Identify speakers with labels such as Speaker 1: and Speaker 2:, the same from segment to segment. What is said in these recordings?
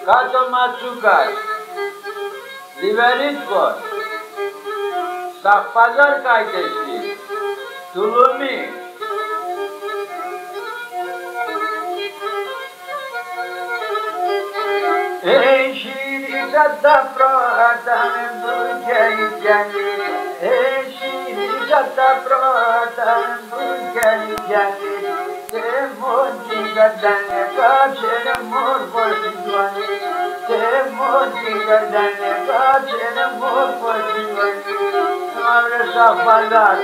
Speaker 1: Κάτω ματσούκας, Λιβερίτικος, στα παζάρκαιτες της, του Λουμί. Έχει ρίξα τα πρώτα με μπουρκελικιάνι, έχει ρίξα τα πρώτα με μπουρκελικιάνι, και μόντι κατάνε κάψε να μόρφος την ζώνη, και μόντι κατάνε κάψε να μόρφος την ζώνη, μαύρες αφαλάρ.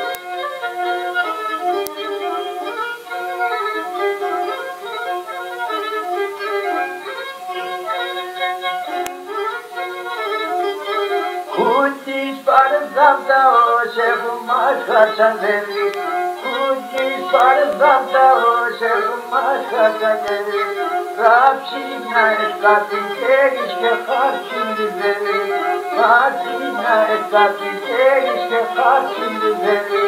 Speaker 1: Κουτής παρεδάφτα ως έχουν μας χασανεύει, κουτής παρεδάφτα ως έχουν μας χασανεύει, κάψει να εσκαπητέρεις και χάρτσι λιβεύει, κάψει να εσκαπητέρεις και χάρτσι λιβεύει.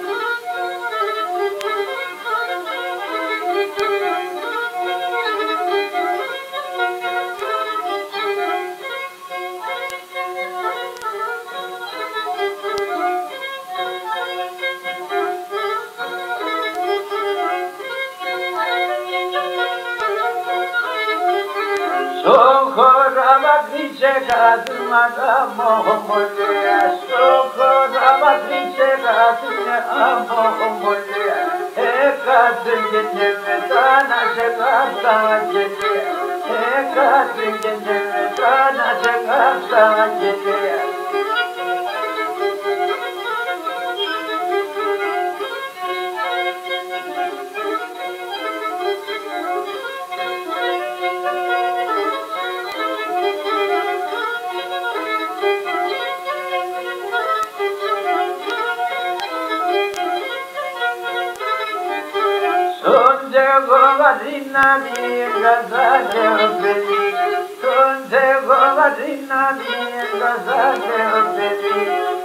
Speaker 1: Σοχορά μακρύσε κατούματα μοχομολέα, σοχορά μακρύσε κατούματα μοχομολέα, εκατρίγενε μετά να σε κάψα αγγελέα, εκατρίγενε μετά να σε κάψα αγγελέα. Godina mi gazale obeli, sonte godina mi gazale obeli.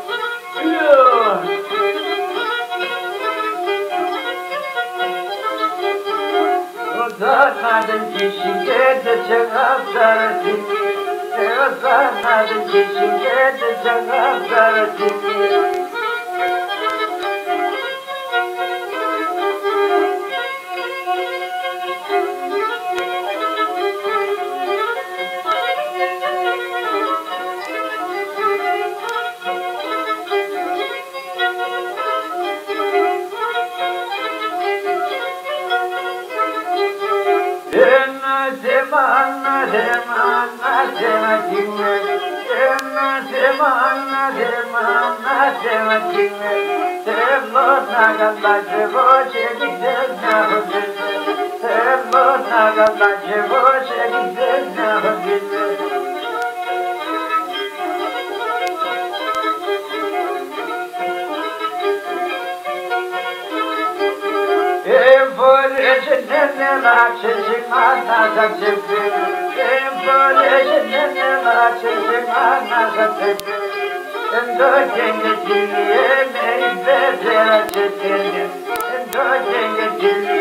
Speaker 1: Ozanadın kişiye de çakaplar kimi, ozanadın kişiye de çakaplar kimi. Endo genge diliye meyve zera çekene, endo genge diliye